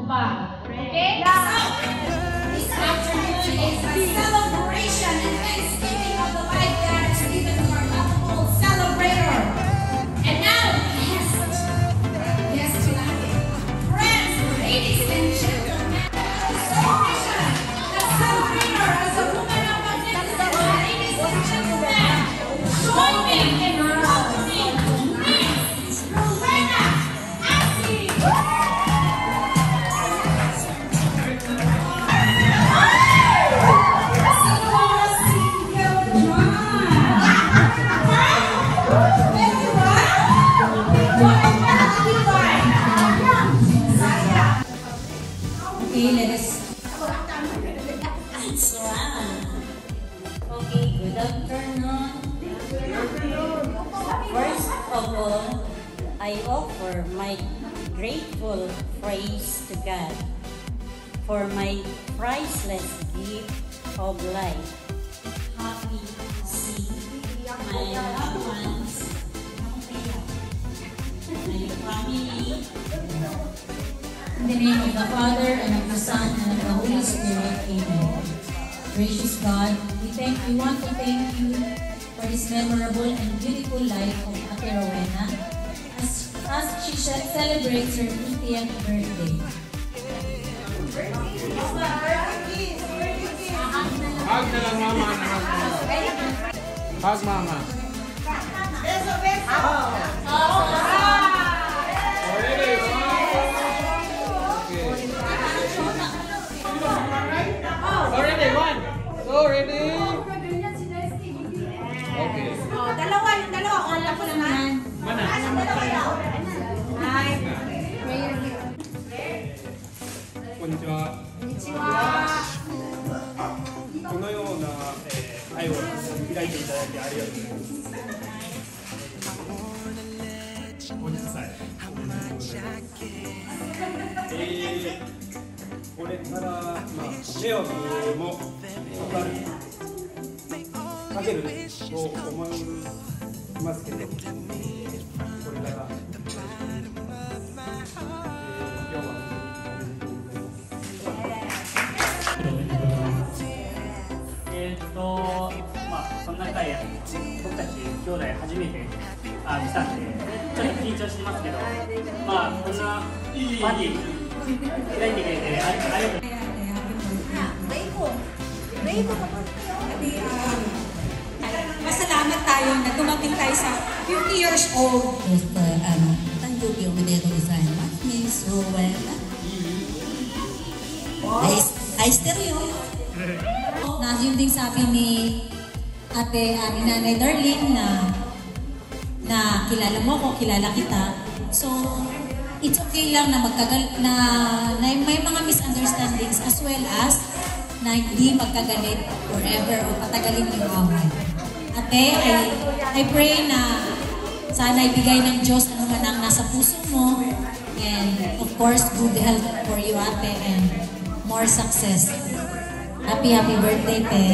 pa. Okay? This afternoon is a celebration and thanksgiving of the life God has given to our lovable celebrator. And now, yes, friends, ladies and gentlemen, celebration, the celebrator as a woman of magnificence, ladies and gentlemen, join me in welcoming Miss Rowena Ashley. Okay, let us. Okay, good afternoon. First of all, I offer my grateful praise to God for my priceless gift of life. Happy to see my loved ones, my family. In the name of the Father, and of the Son, and of the Holy Spirit, Amen. Gracious God, we want to thank you for this memorable and beautiful life of Ate Rowena as she celebrates her 50th birthday. Hug na lang mama. Hug mama. Beso, beso. Already one. So ready? Okay. Dalawa. All ako naman. Mana? Hi. Konnichiwa. このような会を開いていただいてありがとうございます。50歳。これから迷惑もかけると思いますけど、これから今日はそんな回僕たち兄弟初めて見たんでちょっと緊張してますけど、こんなパーティー開いてくれてありがとうございます。 Masalamat tayo na dumating tayo sa 50 years old. Tanggugyo Medero Design, Miss Rowena. Ay, stereo. Na yun din sabi ni Ate, ni Nanay Darlene na kilala mo ako, kilala kita. So, it's okay lang na may mga misunderstandings as well as na hindi magkagalit forever o patagalin yung away. Ate, I pray na sana ibigay ng Diyos ang mga nang nasa puso mo, and of course, good health for you, Ate, and more success. Happy birthday, Te.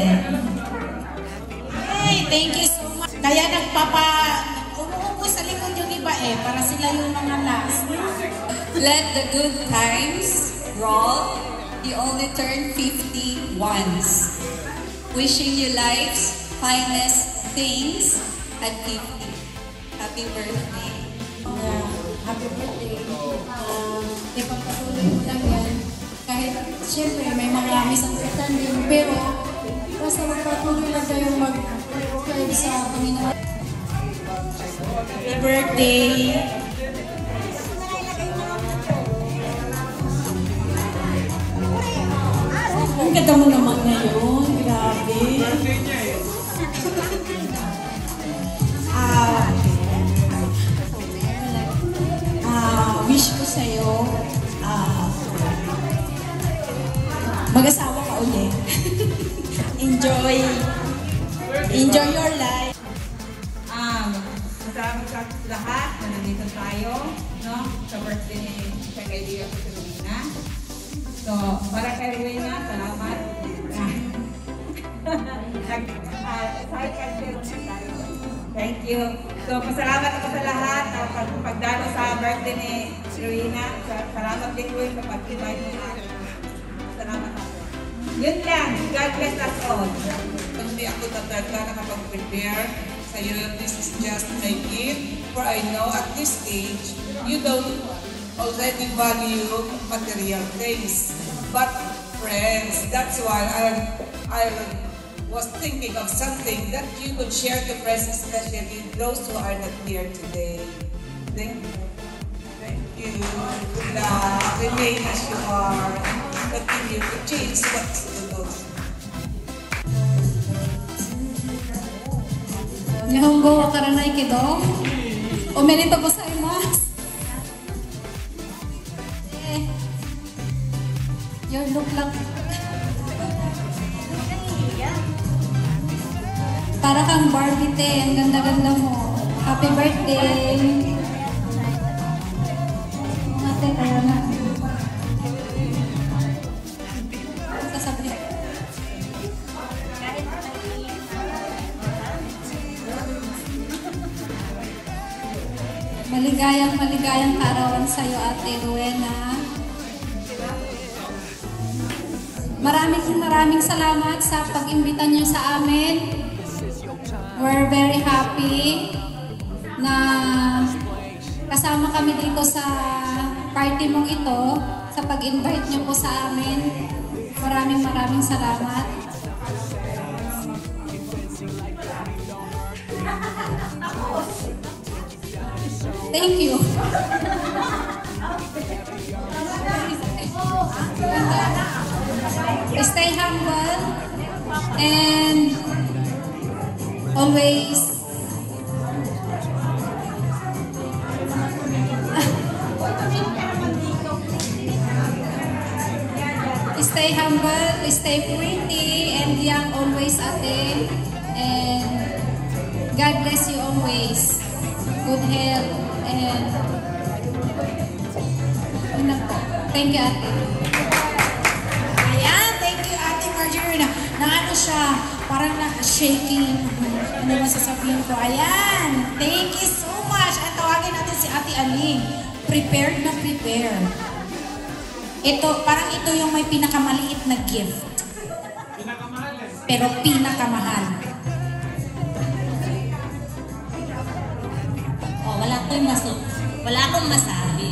Hey, thank you so much. Kaya umuupo sa likod yung iba para sila yung mga last. Let the good times roll. You only turn 50 once. Wishing you life's finest things at 50. Happy birthday. Happy birthday. Ipagpatuloy mo lang yan. Kahit, syempre, may mga misunderstanding, pero basta magpatuloy lang kayong mag-subscribe sa Panginoon. Happy birthday. Ang ganda mo naman ngayon. Grabe. Wish ko sa'yo, mag-asawa ka ulit. Enjoy your life. Maraming sa lahat na nandito tayo, no? Sa birthday ni Kagaya sa Rowena. So, para kay Rowena, salamat. Thank you. So, pasalamat ako sa lahat na pagdalo sa birthday ni Rowena. Salamat din ko sa pag-invite mo na. Salamat ako. Yun lang. God bless us all. Hindi ako talaga nakapag-prepare sa'yo. This is just my gift. For I know at this age, you don't already value material things. But friends, that's why I was thinking of something that you could share to friends, especially those who are not here today. Thank you. Thank you. Good luck. Remain as you are. Continue to change what's good. Nihongo wa karanai kedo. Omerito gozaimasu. Your look lang. Para kang Barbie te, ang ganda-ganda mo. Happy birthday! Ate, kaya na. Sasabi. Maligayang kaarawan sa'yo, Ate Rowena. Maraming salamat sa pag-imbita niyo sa amin. We're very happy na kasama kami dito sa party mong ito, sa pag-invite niyo po sa amin. Maraming salamat. Thank you. Stay humble and always stay humble, stay pretty and young always, Ate, and God bless you always. Good health and thank you, Ate. Ayan, thank you, Ate Marjorie. Na ano siya, parang naka-shaking. Ano masasabihin ko? Ayan, thank you so much. At tawagin natin si Ate Aling. Prepared na prepare. Ito, parang ito yung may pinakamaliit na gift. Pero pinakamahal. Oh, wala akong masabi.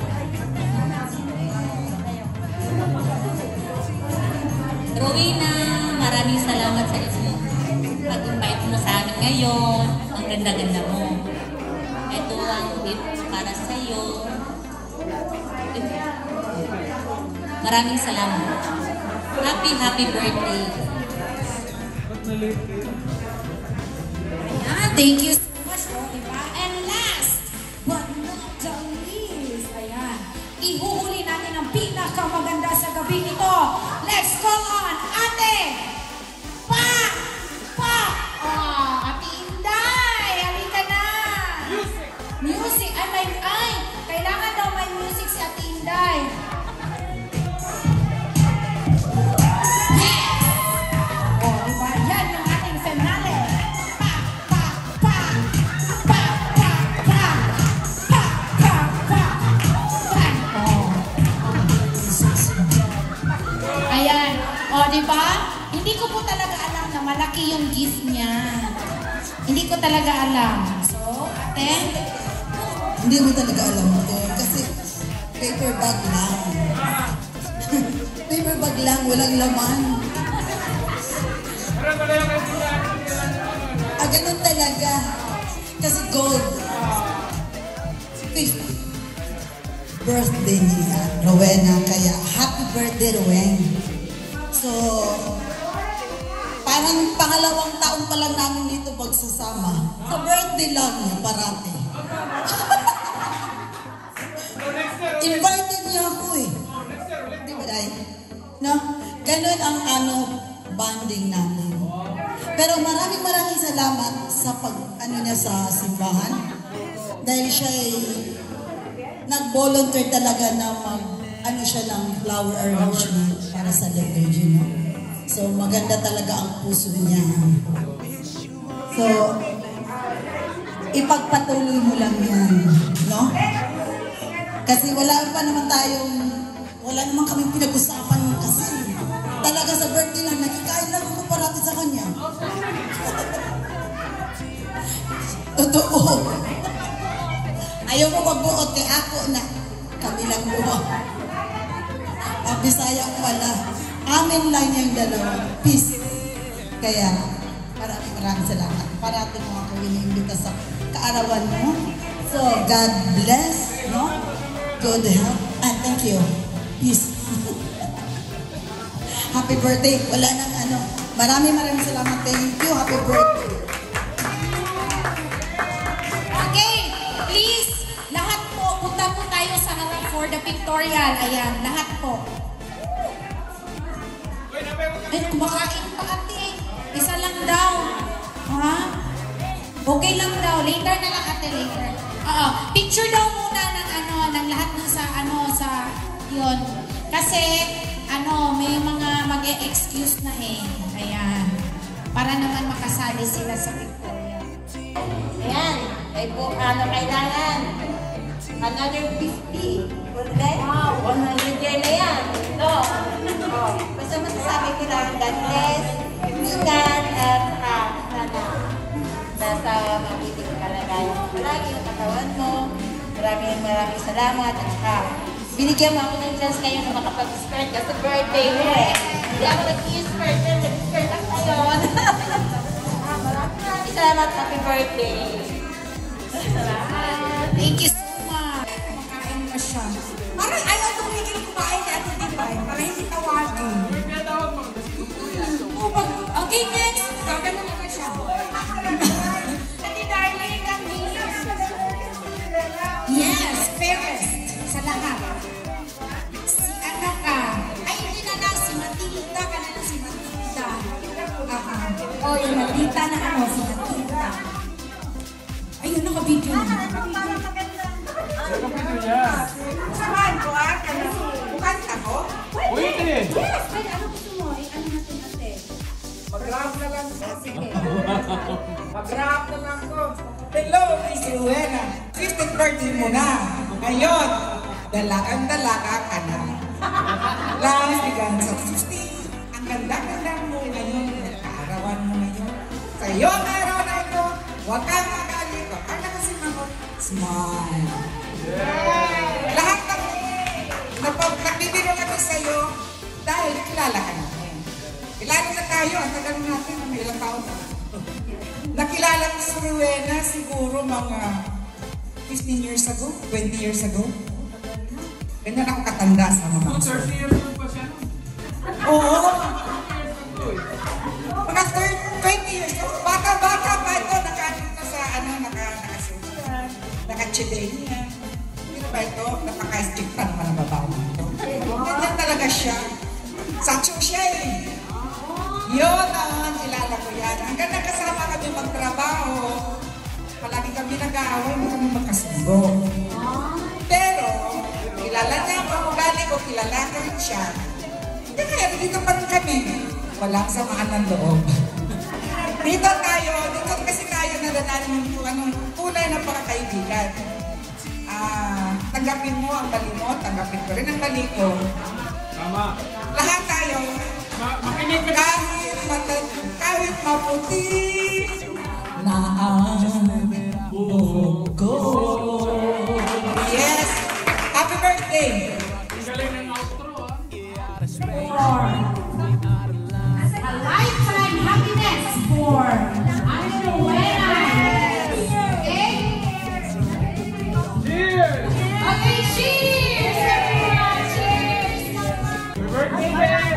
Rowena, maraming salamat sa inyo. Pag-invite mo sa amin ngayon, ang ganda-ganda mo. Ito ang gift para sa iyo. Maraming salamat. Happy birthday. Ayan, thank you so much, diba? And last but not the least, ayan, ihuhuli natin ang pinakamaganda sa gabi nito. Let's call on Ate Ate Inday, halika na. Music. Kailangan daw may music si Ate Inday. Yes! Oh, diba? Yan yung ating finale. Ayan. O, diba? Hindi ko po talaga alam na malaki yung gift niya. Hindi ko talaga alam. So, Ate? Hindi mo talaga alam ito. Kasi paper bag lang. Paper bag lang, walang laman. Ganun talaga. Kasi gold. 50th birthday niya, Rowena. Kaya, happy birthday, Rowena. So, parang pangalawang taon pa lang namin dito pagsasama. Sa birthday lang niya, parati. Invited niya ako eh. Di ba dahil? No? Ganun ang bonding namin. Pero maraming salamat sa niya sa simbahan. Dahil siya ay nag-volunteer talaga na siya ng flower arrangement para sa liturgy, no? So, maganda talaga ang puso niya. So, ipagpatuloy mo lang yan, no? Kasi wala naman kaming pinag-usapan kasi talaga sa birthday lang, nakikain lang ako parati sa kanya. Totoo. Ayaw mo magbuot kay ako na kami lang buot. Ang Bisaya pala. Amin lang yung dalawa. Peace. Kaya, maraming salamat. Parati mo ako iniimbita sa kaarawan mo. So, God bless, no? Good health. And thank you. Peace. Happy birthday. Wala nang ano. Maraming salamat. Thank you. Happy birthday. Okay, please, lahat po, punta po tayo sa harap for the pictorial. Ayan, lahat po. Ay, kumakain pa ate. Isa lang daw. Ha? Okay lang daw. Later na lang ate, later. Picture daw muna ng lahat ng sa yun. Kasi, may mga mag-e-excuse na eh. Ayan. Para naman makasali sila sa pictorial. Ayan. Ay po, kailangan? Another 50. Wow, 100 year na yan. Ito. Basta masasabi ko lang, God bless, ingat, at sana nasa mabuting kalagayan. Palagi yung katawan mo. Maraming salamat. At saka, binigyan mo ako ng chance kayo na makapag-skirt ka sa birthday mo eh. Hindi ako nag-i-skirt, nag-skirt lang ngayon. Maraming salamat. Happy birthday. Salamat. Thank you so much. Kumakain pa siya. Parang ayaw tumigil kumain ni Ate Dipay para hindi tawagin. Okay, next. Gagano na siya. Ate Darling, kami. Yes, fairest sa lahat. Si ano ka? Ay, hindi na lang. Si Matilda ka na lang. Si Matilda. Oh, yung Matilda na si Matilda. Ayun, naka-video na. Naka-video niya. Samahan ko Kanta ko? Pwede. Yes! Pwede. Ano gusto mo? Ano natin natin? Mag-rap na lang. Sige. Mag-rap na lang ko. Hello, Miss Rowena. 15th birthday mo na. Ngayon, dalagang-dalaga ka na. Last began sa 15. Ang ganda-ganda mo ngayon. Nagkaarawan mo ngayon. Sa iyong araw na ito, huwag kang magalit. Huwag kang nakasimangot. Smile. Lahat ng nagbibiro kami sa'yo dahil kilala ka namin. Kilala na tayo. Ang tagal natin. May ilang taon na. Nakilala ko si Rowena siguro mga 15 years ago, 20 years ago. Ganyan ako katanda sa mga 30 years old pa siya. Oo. Mga 20 years old. Bata-bata pa ito. Nakakita sa nakasulat. Nakachidenya. Hindi ba ito? Napaka-strictan pa ng babae ito. Ganyan talaga siya. Sacho siya eh. Yun ang kilala ko yan. Hanggang nakasama kami magtrabaho, palagi kami nag-aaway, hindi kami magkasundo. Pero, kilala niya ang ugali ko, kilala ka rin siya. Hindi kaya, dito pa rin kami. Walang samaan ng loob. Dito kasi tayo nadananin yung tunay ng pagkakaibigan. Tanggapin mo ang mali mo, tanggapin ko rin ang mali ko. Tama. Lahat tayo, Makinig ka. kahit maputi na ang buhok ko. Yes! Happy birthday! Ang galing ng outro, A lifetime happiness for Ate Rowena. Okay? Cheers! Okay, cheers! Everyone, cheers! Happy birthday!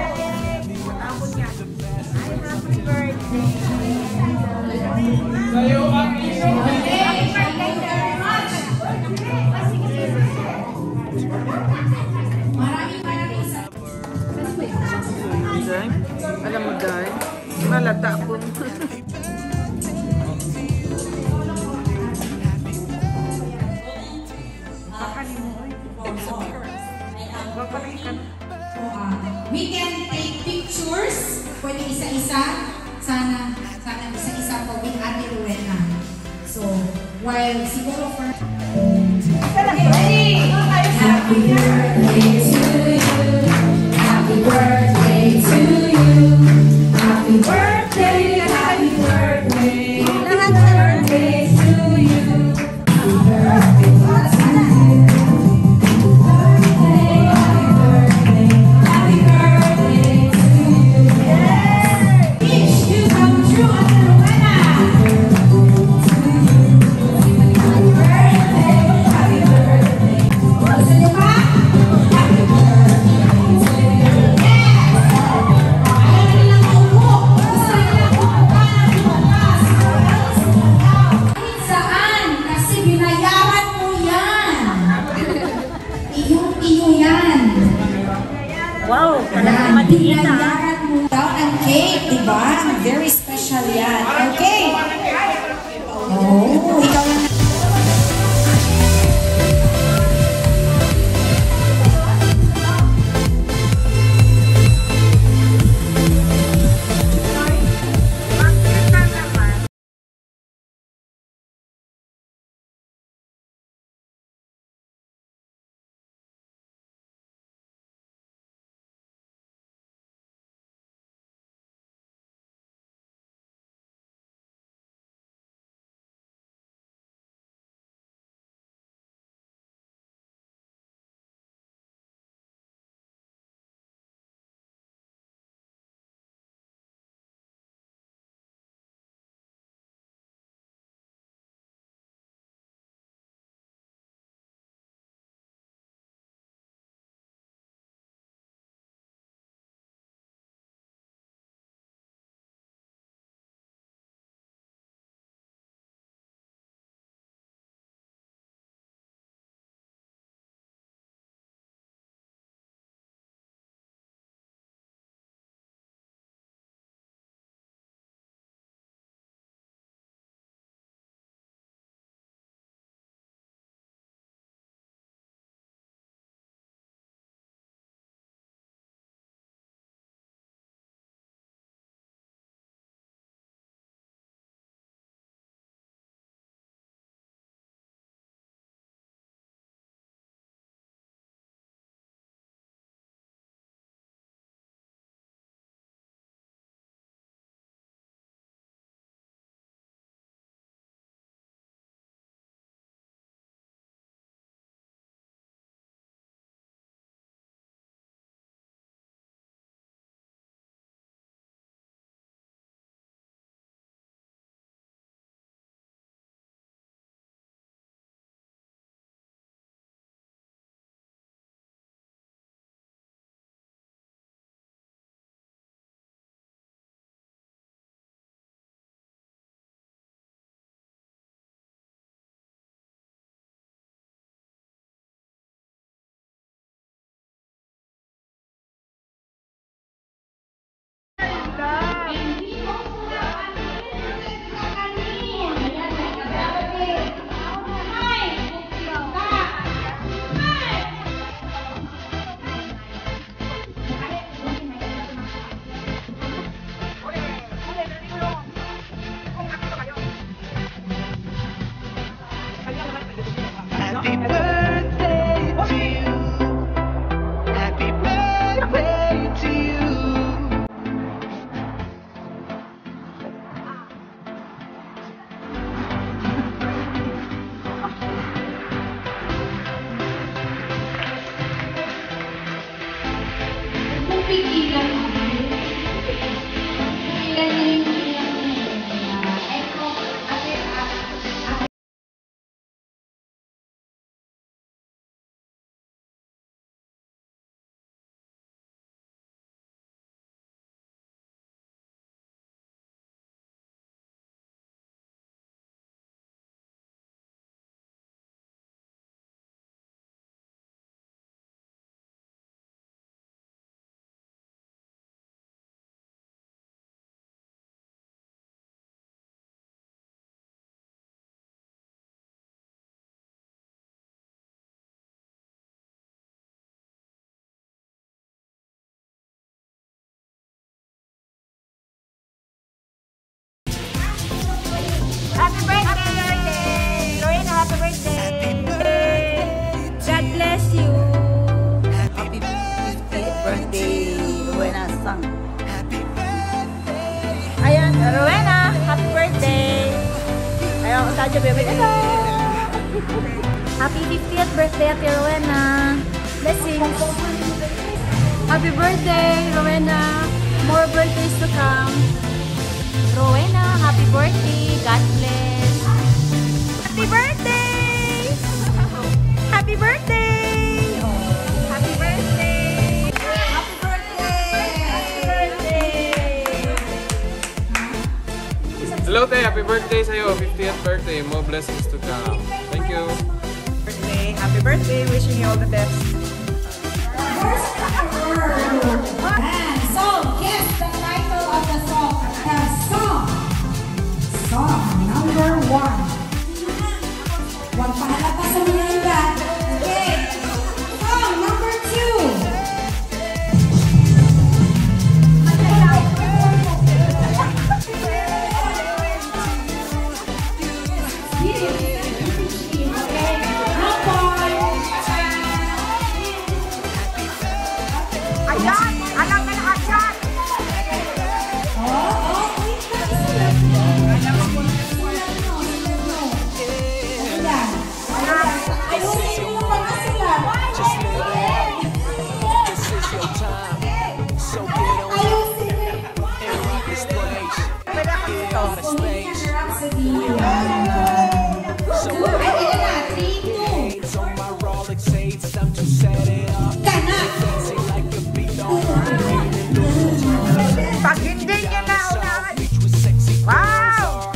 Sa'yo ang inyong Thank you very much. Maraming salamat. Alam mo dahil, malata po. We can take pictures. Pwede isa-isa. Sana isa-isa po with Ate Rowena. So, While siguro for... Ready? Happy birthday to you. Happy birthday to you. Happy birthday, happy birthday. Happy birthday to you. Happy birthday to you. Happy birthday to you. Wish you come true, Ate Rowena. Happy birthday, happy birthday. Gusto niyo pa? Happy birthday to you. Yes! Ayaw nilang maupo. Gusto nilang bumakas. Kahit saan, kasi binayaran mo yan. Iyong-iyo yan. Wow, Yan, binayaran mo. Daw ang cake, diba? Very special yan. Okay. Oh, ikaw lang song. Ayan, Rowena, happy birthday! Ayaw, sadya bebe ka. Happy 50th birthday, Ate Rowena. Blessings. Happy birthday, Rowena. More birthdays to come. Rowena, happy birthday. God bless. Happy birthday! Happy birthday! Happy birthday! Happy birthday! Hello, Tay. Happy birthday sa'yo. 50th birthday. More blessings to come. Thank you. Happy birthday. Wishing you all the best. So, guess the title of the song. The song. Song number 1. Huwag pahalata sa mga iba. Okay. Song number 2. Ayan! Alam na lahat yan! Pag hindi niya na unahan. Wow!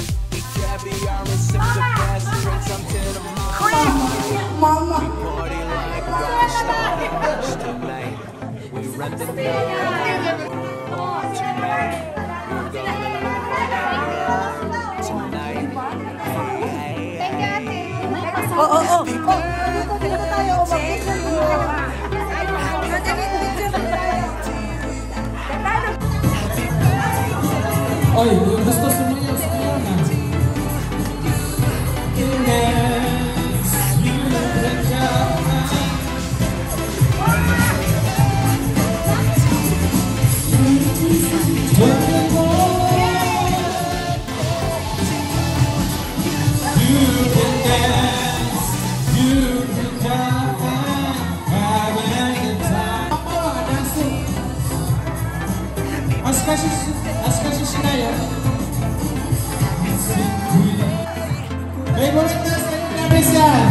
Queen! Mama! Oo. Dito tayo. Oy, yung gusto sumayaw sa kanya na. Askasi Sinaya. Favorite dance na yung namin yan.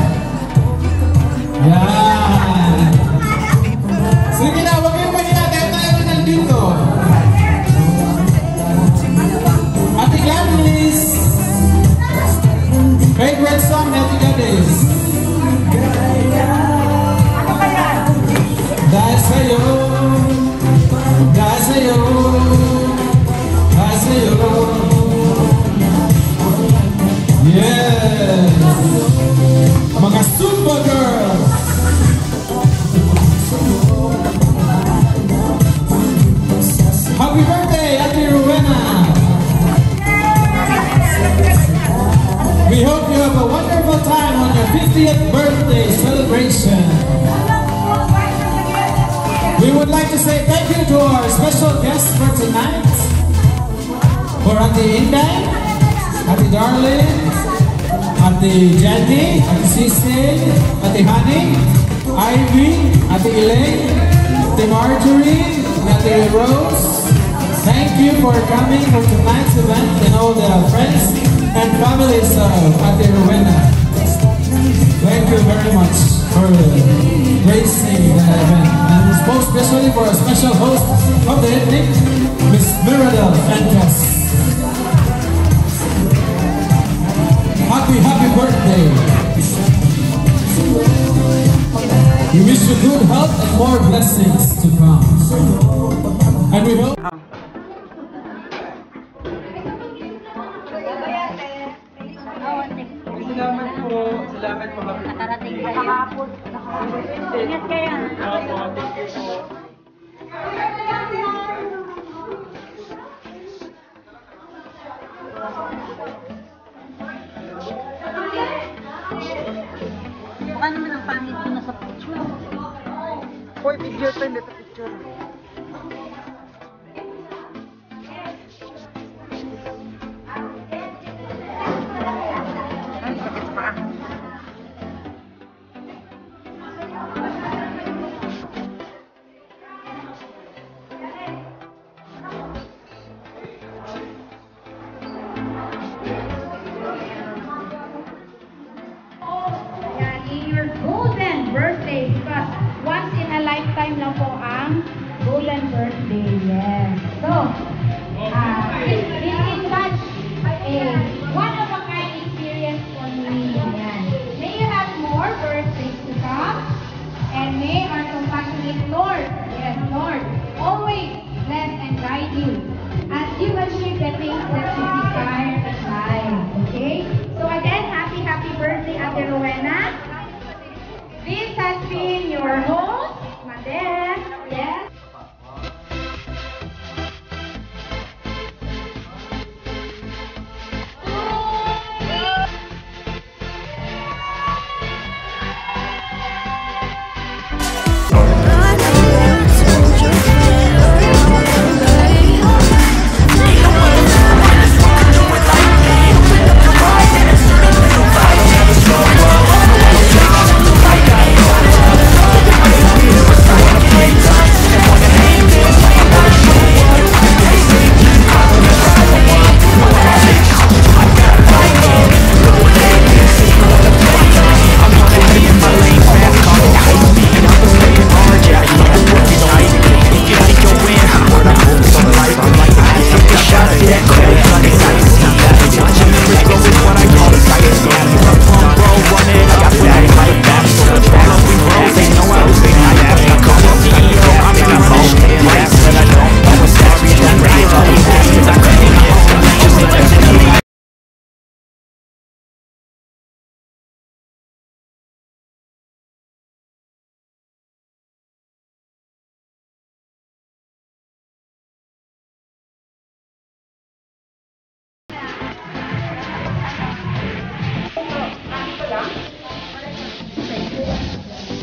Yan. Sige na, huwag kayong mahina dahil tayo na nandito. Ate Gladys. Favorite song na Ate Gladys. Dahil sa'yo. Dahil sa'yo. Yes! Mga super girls! Happy birthday, Ate Rowena! We hope you have a wonderful time on your 50th birthday celebration. We would like to say thank you to our special guests for tonight. For Ate Inday, Ate Darlene, Ate Jenny, Ate Sisi, Ate Honey, Ivy, Ate Elaine, Ate Marjorie, Ate Rose. Thank you for coming for tonight's event and all the friends and families of Ate Rowena. Thank you very much for gracing the event, and most especially for a special host of the evening, Miss Mirabel Fantas. Happy birthday. We wish you good health and more blessings to come. And we hope... Salamat po. Salamat po. Nakarating kayo. Ingat kayo. Thank you po. Mukha naman ang pangit ko na sa picture. Hoy, video tayo nito picture.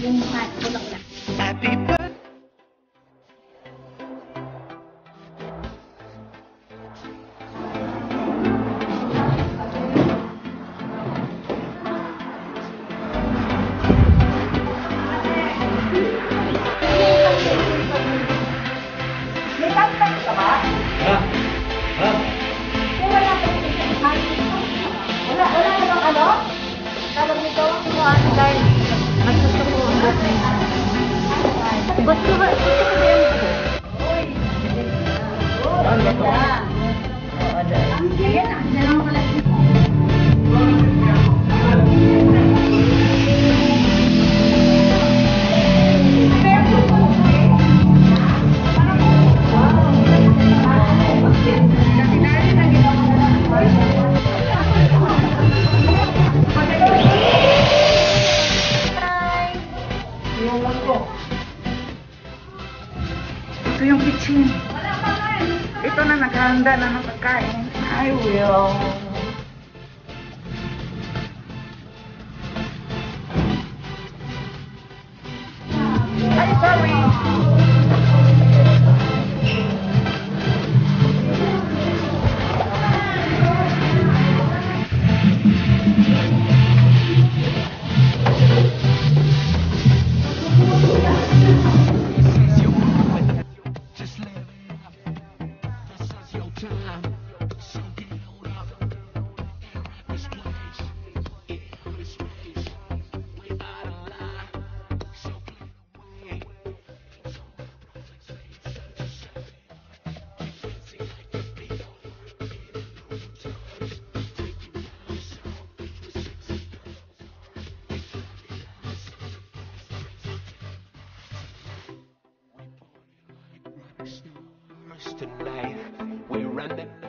yung bulaklak. Happy birthday. May pantay ka ba? Wala na bang ano? Tawag nito? Darling. Gusto ko ang buhok na yun. Gusto ko yan ito. Ang ganda. Yan na. Yan pala. Ito yung kitchen. Ito na naghahanda na ng pagkain. I will. Ay, sorry. Tonight we run the